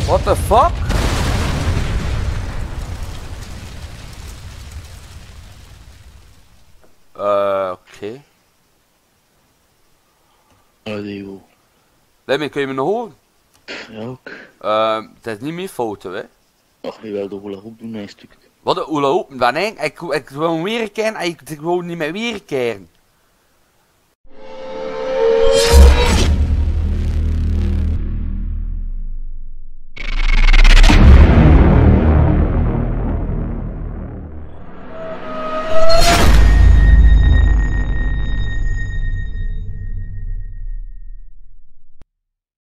What the fuck? Oké. Audio. Lemmy, kun je me nog horen? Ja, ook. Het is niet meer foto, hè? Ach, je wil de hula hoop doen, een stuk. Wat een hula hoop? Wanneer? Ik wil weer een kern, ik wil niet meer weer een kern.